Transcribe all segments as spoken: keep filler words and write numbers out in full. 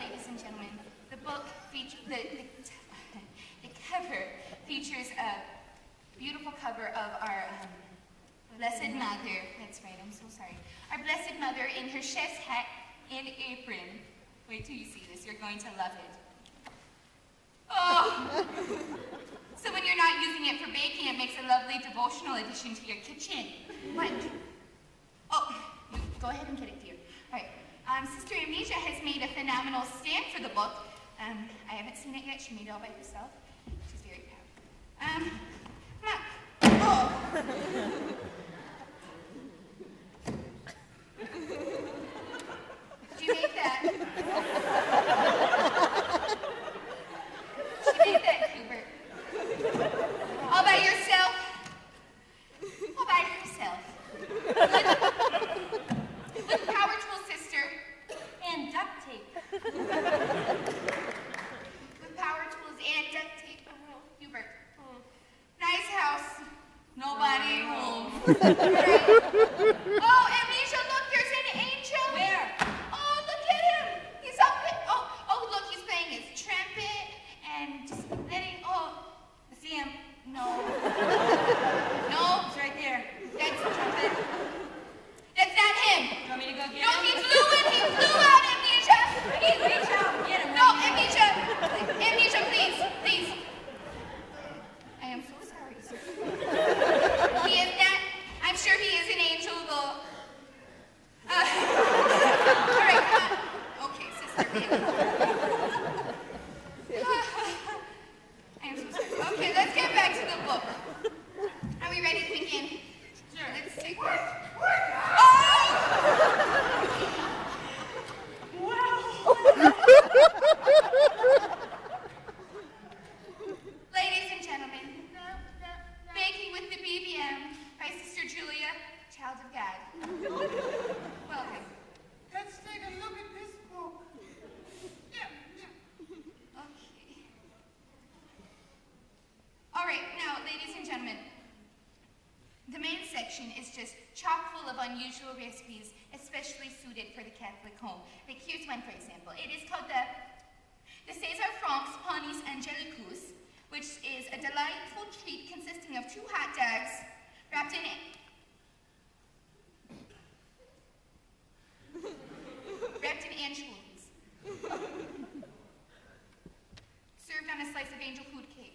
ladies and gentlemen, the book features, the, the, the cover features a beautiful cover of our um, Blessed Mother. That's right, I'm so sorry. Our Blessed Mother in her chef's hat and apron. Wait till you see this, you're going to love it. Oh! So when you're not using it for baking, it makes a lovely devotional addition to your kitchen. What? Oh, you go ahead and get it, dear. All right. Um, Sister Amnesia has made a phenomenal stand for the book. Um, I haven't seen it yet. She made it all by herself. She's very proud. Um, come on. Oh! Did you make that? She made that, Hubert. All by yourself? All by herself. With, with power tool, sister. And duct tape. With power tools and duct tape. Oh, Hubert. Oh. Nice house. Nobody home. Right. Oh, Amnesia, look, there's an angel. Where? Oh, look at him. He's up there. Oh, oh, look, he's playing his trumpet and just letting, oh, I see him. No. No, it's right there. That's the trumpet. That's not him. You want me to go get no, him? No, he flew in. He flew out, Amnesia. He reach out and get him. No, right Amnesia. Amnesia, please, please. I am so sorry, sir. He is not. I'm sure he is an angel, though. Uh, all right, come on. Okay, sister. I am so sorry. Okay, let's get back to the book. Are we ready to begin? Sure. Let's take this. Oh! Wow. Ladies and gentlemen, Baking with the B B M by Sister Julia, Child of God. Welcome. Let's take a look at this book. Yeah, yeah. Okay. All right, now, ladies and gentlemen, the main section is just chock full of unusual recipes, especially suited for the Catholic home. Like, here's one, for example. It is called the, the César Franc's Panis Angelicus, which is a delightful treat consisting of two hot dogs wrapped in wrapped in anchovies, served on a slice of angel food cake.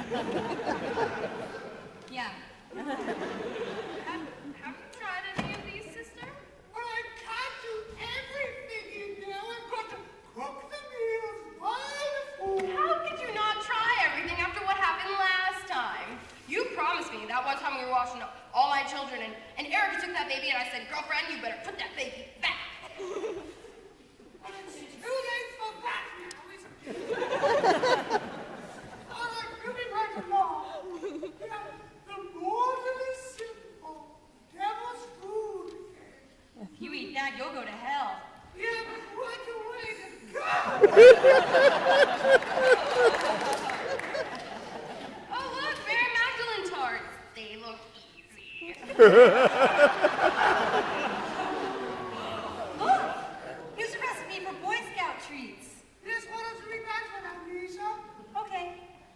Yum. Have, have you tried any of these, sister? Well, I can't do everything, you know. I've got to cook the meals, buy the food. How could you not try everything after what happened last time? You promised me that one time we were watching all my children, and, and Erica took that baby, and I said, girlfriend, you better put that baby back. Well, it's too late for that now, isn't it? All right, we'll be right along. You know, the mortally simple devil's food. If you eat that, you'll go to hell. Yeah, but what a way to go! Oh, look, Mary Magdalene tarts. They look easy. Look, here's a recipe for Boy Scout treats. Yes, why don't you read back for that, Lisa? Okay.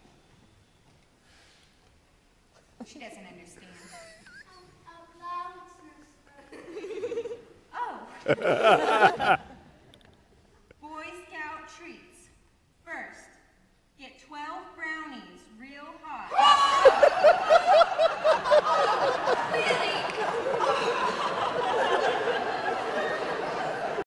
She doesn't understand. Out loud, sister. Oh.